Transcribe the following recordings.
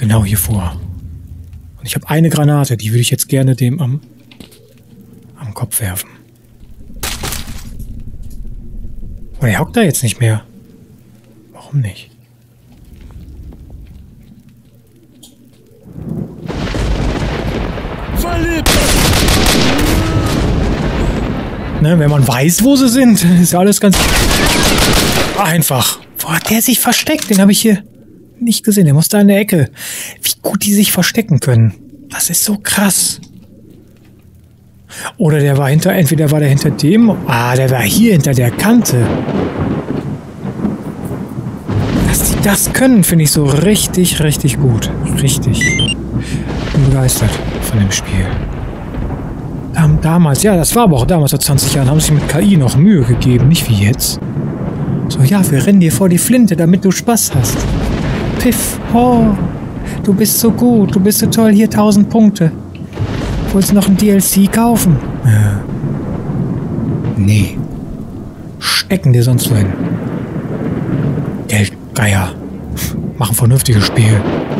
Genau hier vor. Und ich habe eine Granate, die würde ich jetzt gerne dem am Kopf werfen. Aber der hockt da jetzt nicht mehr. Warum nicht? Ne, wenn man weiß, wo sie sind, ist ja alles ganz einfach. Wo hat der sich versteckt? Den habe ich hier nicht gesehen. Der muss da in der Ecke. Wie gut die sich verstecken können. Das ist so krass. Oder der war entweder war der hinter dem. Ah, der war hier hinter der Kante. Dass die das können, finde ich so richtig, richtig gut. Richtig. Bin begeistert von dem Spiel. Damals, ja, das war aber auch damals, vor 20 Jahren, haben sie sich mit KI noch Mühe gegeben, nicht wie jetzt. So, ja, wir rennen dir vor die Flinte, damit du Spaß hast. Piff, oh, du bist so gut, du bist so toll, hier 1000 Punkte. Wolltest du noch ein DLC kaufen? Ja. Nee. Stecken dir sonst wo hin. Geldgeier. Mach ein vernünftiges Spiel.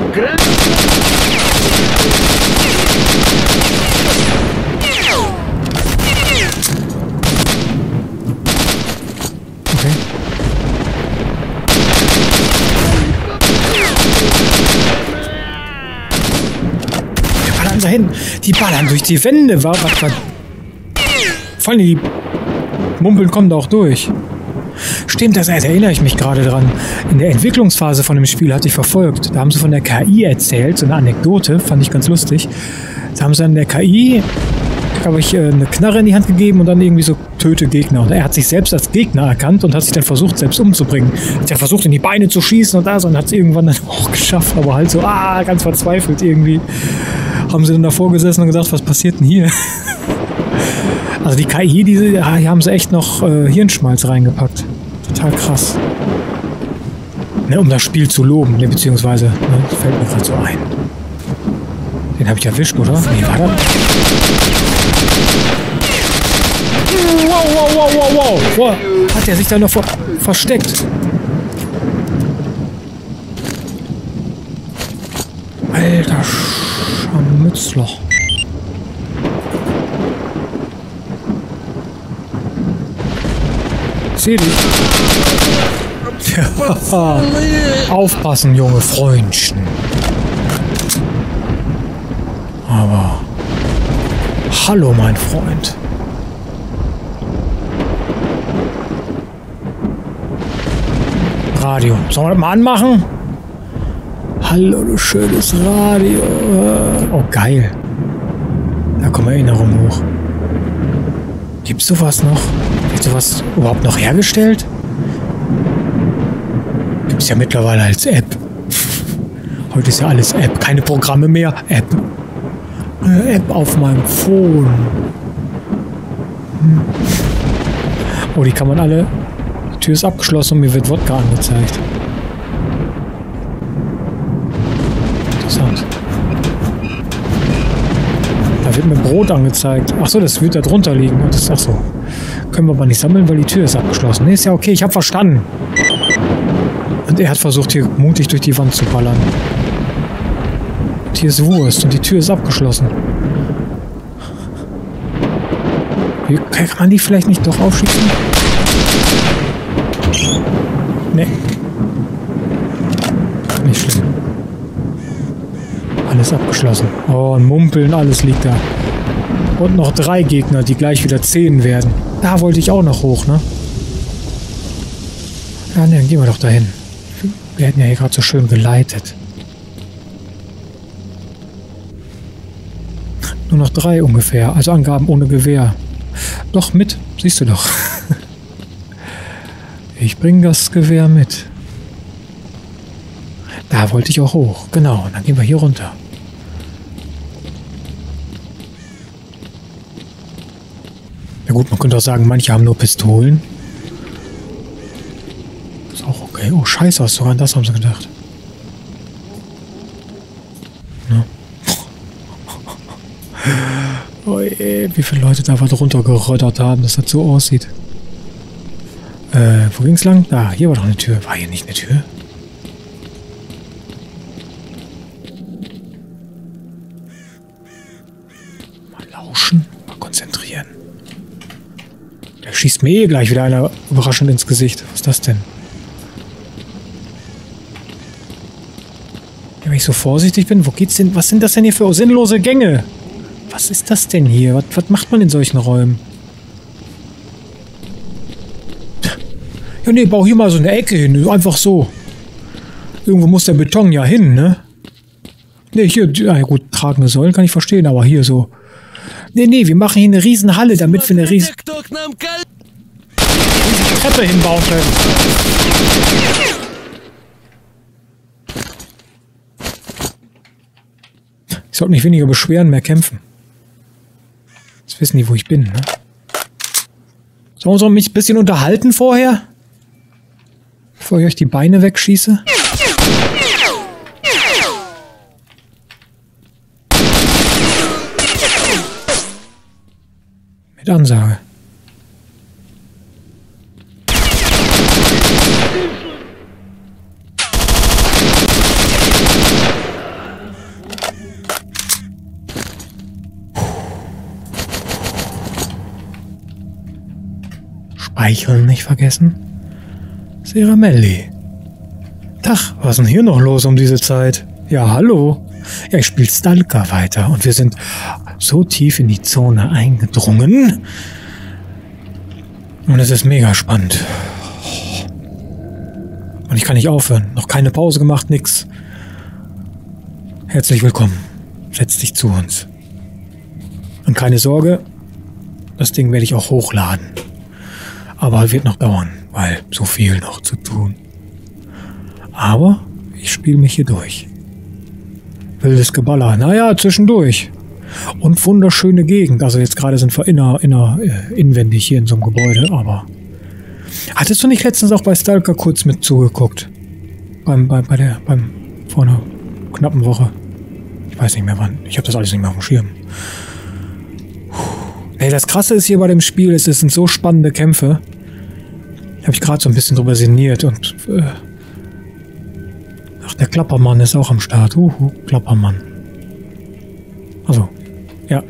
Dahin. Die ballern durch die Wände. Vor allem die Mumpeln kommen da auch durch. Stimmt, das erinnere ich mich gerade dran. In der Entwicklungsphase von dem Spiel hatte ich verfolgt. Da haben sie von der KI erzählt, so eine Anekdote, fand ich ganz lustig. Da haben sie an der KI, glaube ich, eine Knarre in die Hand gegeben und dann irgendwie so töte Gegner. Und er hat sich selbst als Gegner erkannt und hat sich dann versucht, selbst umzubringen. Hat ja versucht, in die Beine zu schießen und und hat es irgendwann dann auch geschafft, aber halt so, ganz verzweifelt irgendwie. Haben sie dann davor gesessen und gedacht, was passiert denn hier? Also die KI, hier haben sie echt noch Hirnschmalz reingepackt. Total krass. Ne, um das Spiel zu loben, ne, beziehungsweise, das fällt mir gerade so ein. Den habe ich erwischt, oder? Nee, war das? Wow. Hat er sich da noch versteckt? Alter Scharmützler. Seh dich. Ja. Aufpassen, junge Freundchen. Aber hallo, mein Freund. Radio. Sollen wir das mal anmachen? Hallo, du schönes Radio. Oh, geil. Da kommen Erinnerungen hoch. Gibt's sowas noch? Wird sowas überhaupt noch hergestellt? Gibt's ja mittlerweile als App. Heute ist ja alles App. Keine Programme mehr. App. Eine App auf meinem Phone. Oh, die kann man alle... Die Tür ist abgeschlossen und mir wird Wodka angezeigt. Interessant. Da wird mir Brot angezeigt. Achso, das wird da drunter liegen. Das ist auch so. Können wir aber nicht sammeln, weil die Tür ist abgeschlossen. Nee, ist ja okay, ich habe verstanden. Und er hat versucht, hier mutig durch die Wand zu ballern. Und hier ist Wurst und die Tür ist abgeschlossen. Kann man die vielleicht nicht doch aufschießen? Nee. Nicht schlimm. Alles abgeschlossen. Oh, und Mumpeln, alles liegt da. Und noch 3 Gegner, die gleich wieder 10 werden. Da wollte ich auch noch hoch, ne? Ja, ne, dann gehen wir doch dahin. Wir hätten ja hier gerade so schön geleitet. Nur noch 3 ungefähr. Also Angaben ohne Gewehr. Doch, mit. Siehst du doch. Ich bringe das Gewehr mit. Da wollte ich auch hoch. Genau, und dann gehen wir hier runter. Ja gut, man könnte auch sagen, manche haben nur Pistolen. Ist auch okay. Oh, scheiße, was sogar an das haben sie gedacht. Ja. Oh je, wie viele Leute da was runtergerottert haben, dass das so aussieht. Wo ging's lang? Da, hier war doch eine Tür. War hier nicht eine Tür? Lauschen. Mal konzentrieren. Der schießt mir eh gleich wieder einer überraschend ins Gesicht. Was ist das denn? Ja, wenn ich so vorsichtig bin, wo geht's denn? Was sind das denn hier für sinnlose Gänge? Was ist das denn hier? Was macht man in solchen Räumen? Ja, nee, bau hier mal so eine Ecke hin. Einfach so. Irgendwo muss der Beton ja hin, ne? Nee, hier, ja gut, tragende Säulen kann ich verstehen, aber hier so. Nee, wir machen hier eine riesen Halle, damit wir eine riesen Treppe hinbauen können. Ich sollte mich weniger beschweren, mehr kämpfen. Jetzt wissen die, wo ich bin, ne? Sollen wir mich ein bisschen unterhalten vorher? Bevor ich euch die Beine wegschieße? Mit Ansage. Speicheln nicht vergessen. Seramelli. Tag, was ist denn hier noch los um diese Zeit? Ja, hallo. Ja, ich spiele Stalker weiter und wir sind so tief in die Zone eingedrungen. Und es ist mega spannend. Und ich kann nicht aufhören. Noch keine Pause gemacht, nix. Herzlich willkommen. Setz dich zu uns. Und keine Sorge, das Ding werde ich auch hochladen. Aber wird noch dauern, weil so viel noch zu tun. Aber ich spiele mich hier durch. Wildes Geballer, naja, zwischendurch. Und wunderschöne Gegend. Also jetzt gerade sind wir inwendig hier in so einem Gebäude, aber... Hattest du nicht letztens auch bei Stalker kurz mit zugeguckt? Vor einer knappen Woche. Ich weiß nicht mehr wann. Ich habe das alles nicht mehr auf dem Schirm. Ey, das Krasse ist hier bei dem Spiel, es sind so spannende Kämpfe. Habe ich gerade so ein bisschen drüber sinniert und... Ach, der Klappermann ist auch am Start. Klappermann. Also, ja.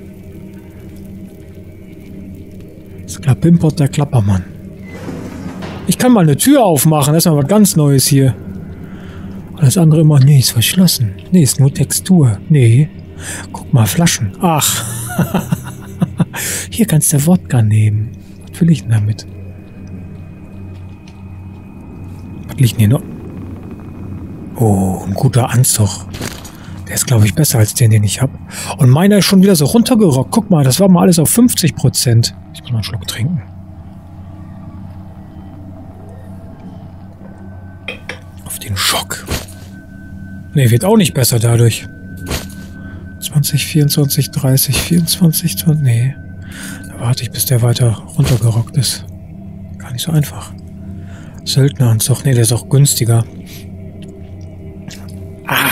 Das Klappimport, der Klappermann. Ich kann mal eine Tür aufmachen, das ist mal was ganz Neues hier. Alles andere immer, nee, ist verschlossen. Nee, ist nur Textur. Nee. Guck mal, Flaschen. Ach. Hier kannst du Wodka nehmen. Was will ich denn damit? Was liegt denn hier noch? Oh, ein guter Anzug. Der ist, glaube ich, besser als den ich habe. Und meiner ist schon wieder so runtergerockt. Guck mal, das war mal alles auf 50%. Ich muss mal einen Schluck trinken. Auf den Schock. Nee, wird auch nicht besser dadurch. 20, 24, 30, 24, 20... Nee. Da warte ich, bis der weiter runtergerockt ist. Gar nicht so einfach. Söldneranzug. Nee, der ist auch günstiger. Ah!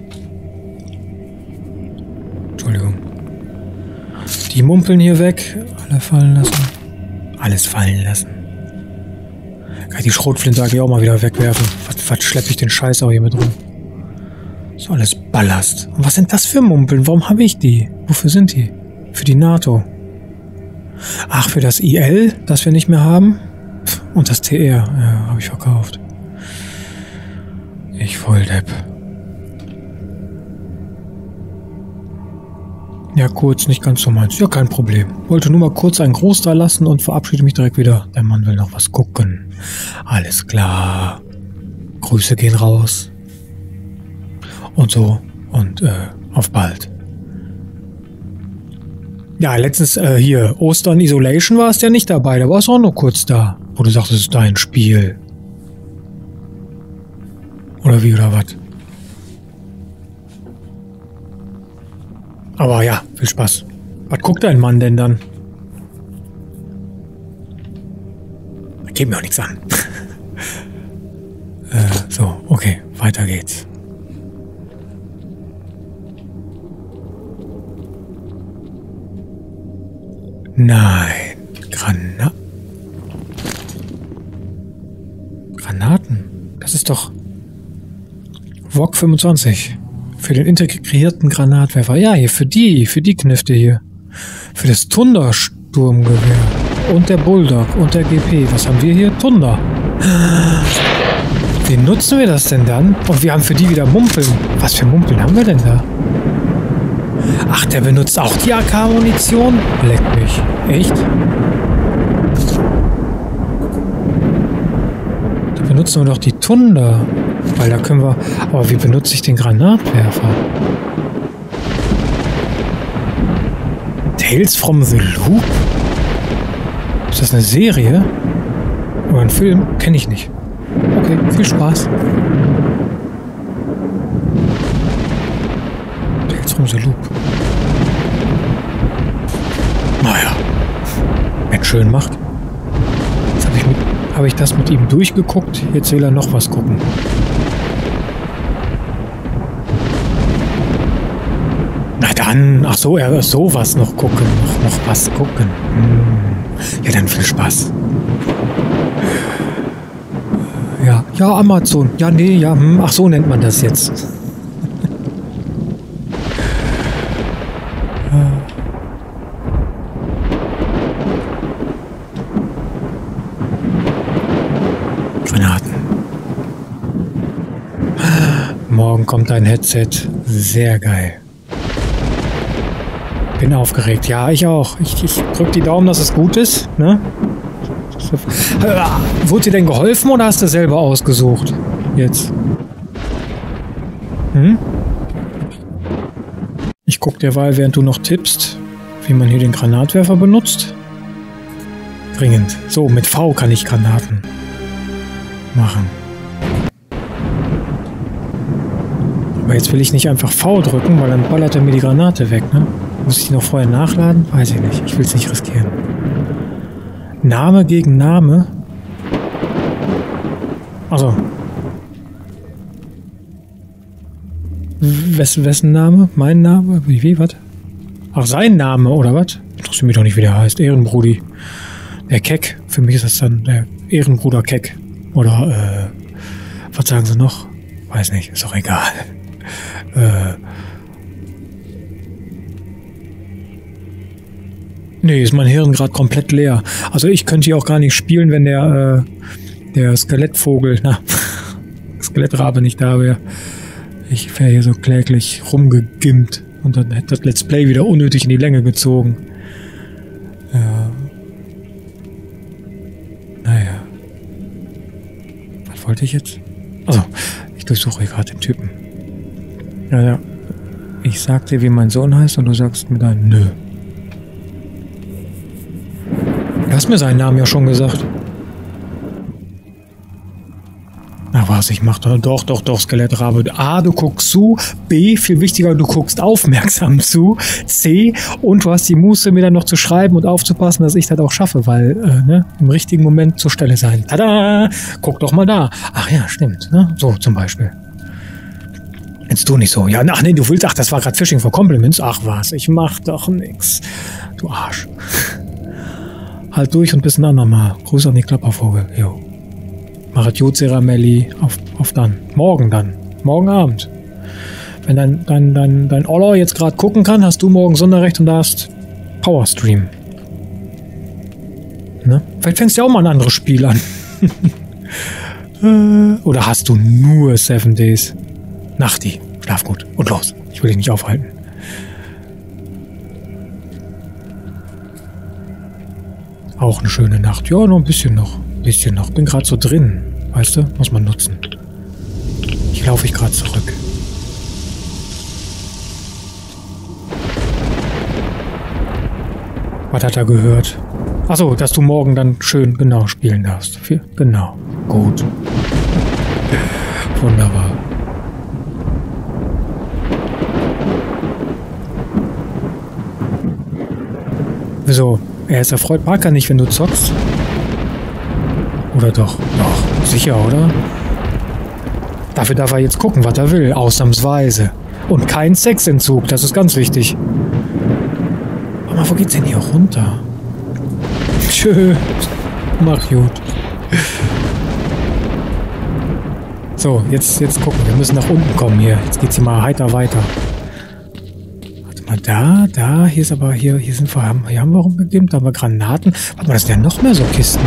Entschuldigung. Die Mumpeln hier weg. Alle fallen lassen. Alles fallen lassen. Kann ich die Schrotflinte eigentlich auch mal wieder wegwerfen? Was schleppe ich den Scheiß auch hier mit rum? Das ist alles Ballast. Und was sind das für Mumpeln? Warum habe ich die? Wofür sind die? Für die NATO. Ach, für das IL, das wir nicht mehr haben? Und das TR. Ja, habe ich verkauft. Ich Volldepp. Ja, kurz, nicht ganz so meins. Ja, kein Problem. Wollte nur mal kurz einen Gruß da lassen und verabschiede mich direkt wieder. Der Mann will noch was gucken. Alles klar. Grüße gehen raus. Und so. Und auf bald. Ja, letztens hier, Ostern Isolation war es ja nicht dabei. Da war es auch nur kurz da. Wo du sagst, es ist dein Spiel. Oder wie, oder was? Aber ja, viel Spaß. Was guckt dein Mann denn dann? Geht mir auch nichts an. So, okay, weiter geht's. Nein, Granaten. Das ist doch VOG 25. Für den integrierten Granatwerfer. Ja, hier, für die Knifte hier. Für das Thunder-Sturmgewehr. Und der Bulldog und der GP. Was haben wir hier? Thunder. Wie nutzen wir das denn dann? Und wir haben für die wieder Mumpeln. Was für Mumpeln haben wir denn da? Ach, der benutzt auch die AK-Munition? Leck mich. Echt? Da benutzen wir doch die Thunder. Weil da können wir... Aber wie benutze ich den Granatwerfer? Tales from the Loop? Ist das eine Serie? Oder ein Film? Kenne ich nicht. Okay, viel Spaß. Tales from the Loop. Naja. Wenn schön macht. Jetzt habe ich das mit ihm durchgeguckt. Jetzt will er noch was gucken. Na dann, ach so, er will sowas noch gucken. Noch was gucken. Ja, dann viel Spaß. Ja, Amazon. Ja, nee, ja, ach so nennt man das jetzt. Granaten. Morgen kommt dein Headset. Sehr geil. Bin aufgeregt. Ja, ich auch. Ich drück die Daumen, dass es gut ist. Ne? Wurde dir denn geholfen oder hast du selber ausgesucht? Jetzt. Ich guck derweil, während du noch tippst, wie man hier den Granatwerfer benutzt. Dringend. So, mit V kann ich Granaten machen. Aber jetzt will ich nicht einfach V drücken, weil dann ballert er mir die Granate weg, ne? Muss ich die noch vorher nachladen? Weiß ich nicht. Ich will es nicht riskieren. Name gegen Name? Also. Wessen Name? Mein Name? Wie, was? Ach, sein Name, oder was? Interessiert mich doch nicht, wie der heißt. Ehrenbrudi. Der Keck. Für mich ist das dann der Ehrenbruder Keck. Oder, was sagen sie noch? Weiß nicht, ist doch egal. Nee, ist mein Hirn gerade komplett leer. Also ich könnte hier auch gar nicht spielen, wenn der Skelettvogel, Skelettrabe nicht da wäre. Ich wäre hier so kläglich rumgegimmt und dann hätte das Let's Play wieder unnötig in die Länge gezogen. Ja. Naja. Was wollte ich jetzt? Also, ich durchsuche hier gerade den Typen. Ja. Ich sag dir, wie mein Sohn heißt und du sagst mir dann, nö. Du hast mir seinen Namen ja schon gesagt. Ach was, ich mach doch, Skelettrabe. A, du guckst zu. B, viel wichtiger, du guckst aufmerksam zu. C, und du hast die Muße, mir dann noch zu schreiben und aufzupassen, dass ich das auch schaffe, weil, im richtigen Moment zur Stelle sein. Tada! Guck doch mal da. Ach ja, stimmt, ne? So, zum Beispiel. Jetzt tu nicht so. Ja, ach nee, das war gerade Fishing for Compliments. Ach was, ich mach doch nix. Du Arsch. Halt durch und bis ein andermal. Grüße an die Klappervogel. Jo. Machet gut, Seramelli. Auf dann. Morgen dann. Morgen Abend. Wenn dein Oller jetzt gerade gucken kann, hast du morgen Sonderrecht und darfst Powerstream. Ne? Vielleicht fängst du ja auch mal ein anderes Spiel an. Oder hast du nur 7 Days? Nachti. Schlaf gut. Und los. Ich will dich nicht aufhalten. Auch eine schöne Nacht. Ja, noch ein bisschen noch. Bin gerade so drin. Weißt du? Muss man nutzen. Ich laufe gerade zurück. Was hat er gehört? Achso, dass du morgen dann schön genau spielen darfst. Genau. Gut. Wunderbar. Wieso? Er ist erfreut, mag er nicht, wenn du zockst. Oder doch? Doch, sicher, oder? Dafür darf er jetzt gucken, was er will, ausnahmsweise. Und kein Sexentzug, das ist ganz wichtig. Aber wo geht's denn hier runter? Tschö. Mach gut. So, jetzt gucken. Wir müssen nach unten kommen hier. Jetzt geht's hier mal heiter weiter. Warte Mal da, hier ist aber, hier sind wir, hier haben wir rumgegeben, da haben wir Granaten. Warte mal, das sind ja noch mehr so Kisten.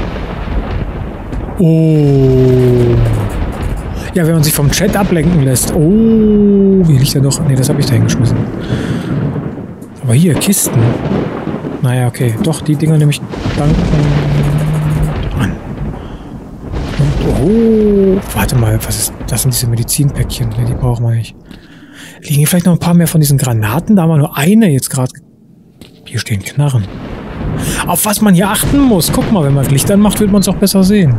Oh. Ja, wenn man sich vom Chat ablenken lässt. Oh, wie liegt der doch? Ne, das habe ich da hingeschmissen. Aber hier, Kisten. Naja, okay. Doch, die Dinger nehme ich danken an. Und, oh, warte mal, was ist, das sind diese Medizinpäckchen. Ne, die brauchen wir nicht. Liegen hier vielleicht noch ein paar mehr von diesen Granaten? Da haben wir nur eine jetzt gerade. Hier stehen Knarren. Auf was man hier achten muss. Guck mal, wenn man Licht anmacht, wird man es auch besser sehen.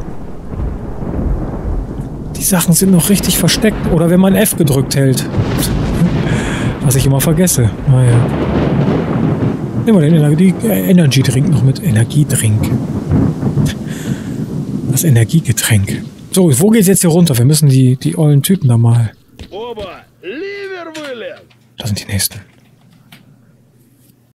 Die Sachen sind noch richtig versteckt. Oder wenn man F gedrückt hält. Was ich immer vergesse. Naja. Nehmen wir den Energy-Drink noch mit. Energiedrink. Das Energiegetränk. So, wo geht's jetzt hier runter? Wir müssen die ollen Typen da mal. Das sind die nächsten.